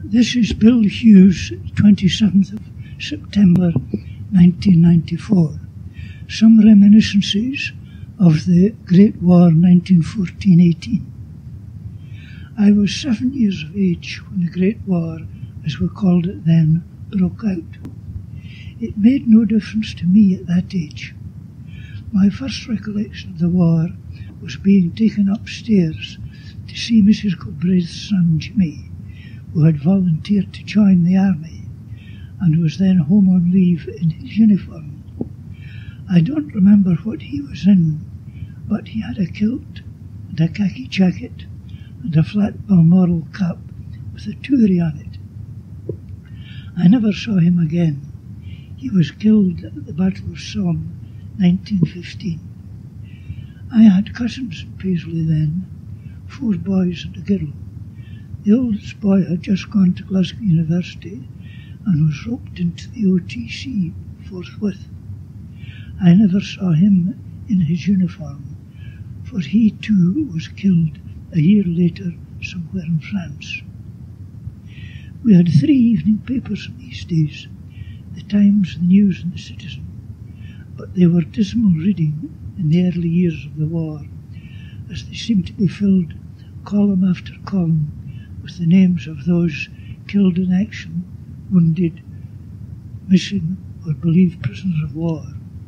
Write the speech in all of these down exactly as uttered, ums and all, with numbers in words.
This is Bill Hughes, twenty-seventh of September nineteen ninety-four. Some reminiscences of the Great War nineteen fourteen eighteen. I was seven years of age when the Great War, as we called it then, broke out. It made no difference to me at that age. My first recollection of the war was being taken upstairs to see Missus Galbraith's son Jimmy, who had volunteered to join the army and was then home on leave in his uniform. I don't remember what he was in, but he had a kilt and a khaki jacket and a flat Balmoral cap with a Tory on it. I never saw him again. He was killed at the Battle of Somme, nineteen fifteen. I had cousins in Paisley then, four boys and a girl. The oldest boy had just gone to Glasgow University and was roped into the O T C forthwith. I never saw him in his uniform, for he too was killed a year later somewhere in France. We had three evening papers in these days, the Times, the News and the Citizen, but they were dismal reading in the early years of the war, as they seemed to be filled column after column with the names of those killed in action, wounded, missing or believed prisoners of war.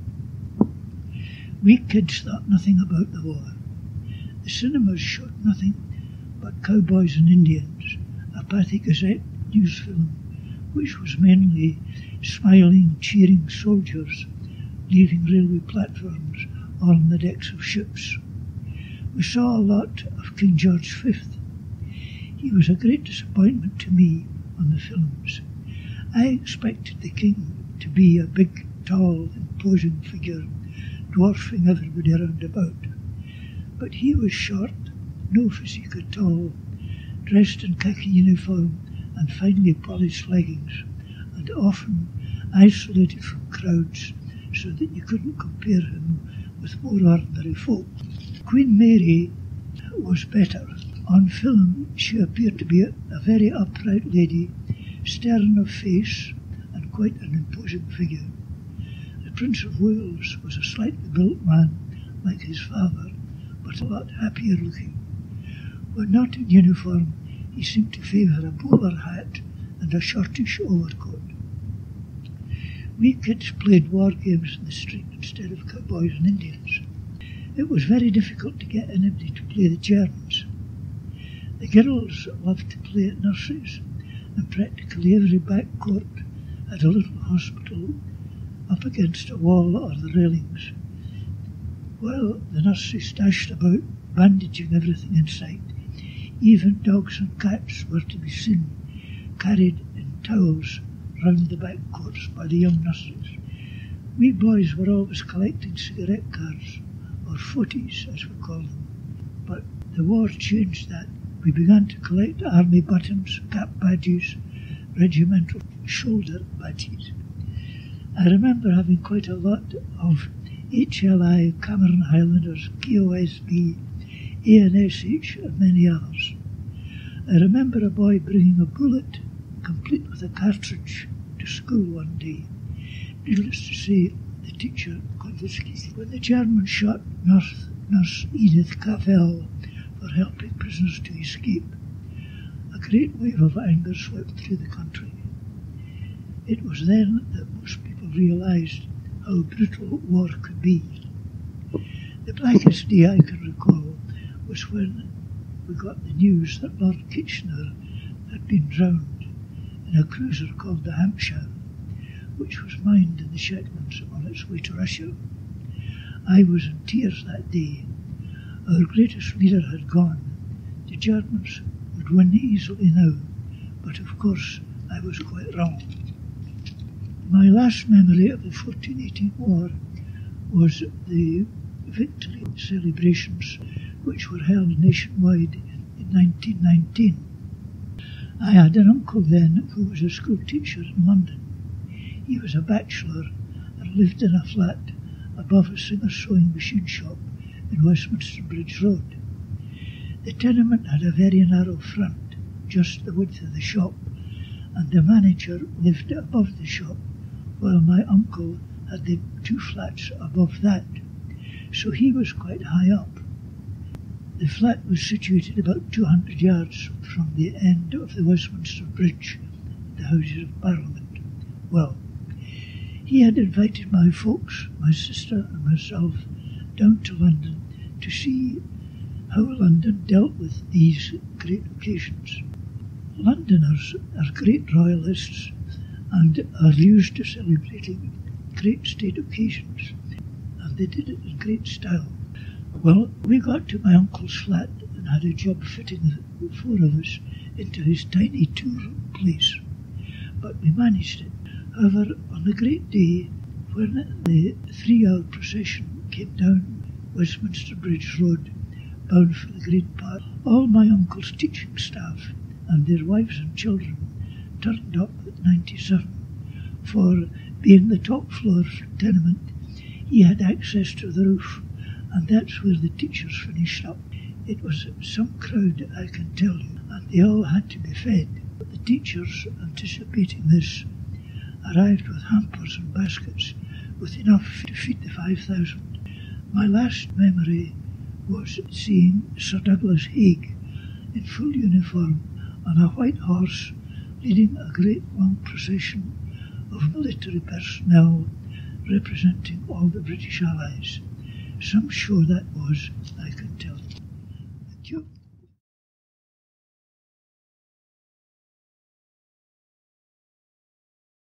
We kids thought nothing about the war. The cinemas showed nothing but Cowboys and Indians, a Pathy Gazette news film, which was mainly smiling, cheering soldiers leaving railway platforms or on the decks of ships. We saw a lot of King George the Fifth. He was a great disappointment to me on the films. I expected the king to be a big, tall, imposing figure, dwarfing everybody around about. But he was short, no physique at all, dressed in khaki uniform and finely polished leggings, and often isolated from crowds so that you couldn't compare him with more ordinary folk. Queen Mary was better. On film, she appeared to be a, a very upright lady, stern of face and quite an imposing figure. The Prince of Wales was a slightly built man, like his father, but a lot happier looking. When not in uniform, he seemed to favour a bowler hat and a shortish overcoat. We kids played war games in the street instead of Cowboys and Indians. It was very difficult to get anybody to play the Germans. The girls loved to play at nurseries, and practically every back court had a little hospital up against a wall or the railings. While the nurseries dashed about, bandaging everything in sight, even dogs and cats were to be seen, carried in towels round the back courts by the young nurses. We boys were always collecting cigarette cards, or footies as we call them, but the war changed that. We began to collect army buttons, cap badges, regimental shoulder badges. I remember having quite a lot of H L I, Cameron Highlanders, K O S B, A N S H and many others. I remember a boy bringing a bullet, complete with a cartridge, to school one day. Needless to say, the teacher confiscated. When the Germans shot Nurse, Nurse Edith Cavell for helping prisoners to escape, a great wave of anger swept through the country. It was then that most people realised how brutal war could be. The blackest day I can recall was when we got the news that Lord Kitchener had been drowned in a cruiser called the Hampshire, which was mined in the Shetlands on its way to Russia. I was in tears that day. Our greatest leader had gone. The Germans would win easily now, but of course I was quite wrong. My last memory of the fourteen eighteen war was the victory celebrations which were held nationwide in nineteen nineteen. I had an uncle then who was a school teacher in London. He was a bachelor and lived in a flat above a Singer sewing machine shop in Westminster Bridge Road. The tenement had a very narrow front, just the width of the shop, and the manager lived above the shop, while my uncle had the two flats above that, so he was quite high up. The flat was situated about two hundred yards from the end of the Westminster Bridge, the Houses of Parliament. Well, he had invited my folks, my sister and myself, down to London to see how London dealt with these great occasions. Londoners are great royalists and are used to celebrating great state occasions, and they did it in great style. Well, we got to my uncle's flat and had a job fitting the four of us into his tiny two-room place, but we managed it. However, on the great day when the three-hour procession came down Westminster Bridge Road, bound for the Green Park, all my uncle's teaching staff and their wives and children turned up at ninety-seven, for, being the top floor tenement, he had access to the roof, and that's where the teachers finished up. It was some crowd, I can tell you, and they all had to be fed. But the teachers, anticipating this, arrived with hampers and baskets with enough to feed the five thousand. My last memory was seeing Sir Douglas Haig in full uniform on a white horse leading a great long procession of military personnel representing all the British Allies. Some show that was, I can